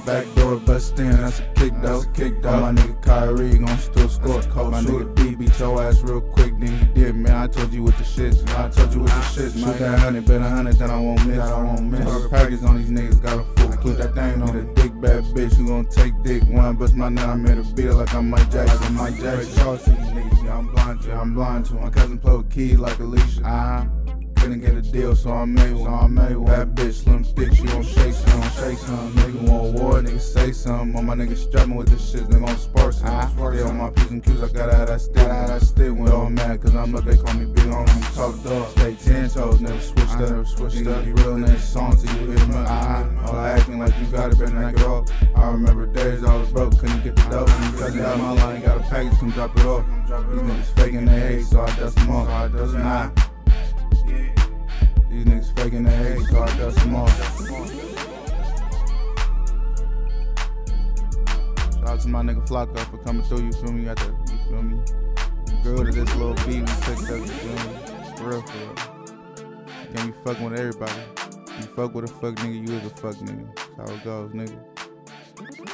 Backdoor bust in, that's a kick though. My nigga Kyrie gon' still score. My nigga D beat your ass real quick, then he did, man. I told you with the shits, man. Shoot that 100, bet 100 that I won't miss. Talk package on these niggas, got a full clip. That thing on a dick bad bitch, who gon' take dick. When I bust my nut, I made a beat like I'm Mike Jackson. Charge to these niggas, yeah, I'm blind to. My cousin play with keys like Alicia. Couldn't get a deal, so I made one. Bad bitch, slim thick, she gon' shake some. Nigga want war, nigga say something. All my niggas strapping with this shit, they gon' spark some. They on my P's and Q's, I got out that stick. When all mad, cause I'm up, they call me big on them. Talk dog, stay 10 toes, never switched up. You real next song till you hit them up. All acting like you got it, better knock it off. I remember days I was broke, couldn't get the dope. Cousin got my line, got a package, come drop it off. These niggas faking their hate, so I dust them off. These niggas faking their hate, so I dust them off. Shout out to my nigga Flocko for coming through, you feel me? You feel me? Girl to this little beat we picked up, you feel me? For real. You can't be fucking with everybody. You fuck with a fuck nigga, you is a fuck nigga. That's how it goes, nigga.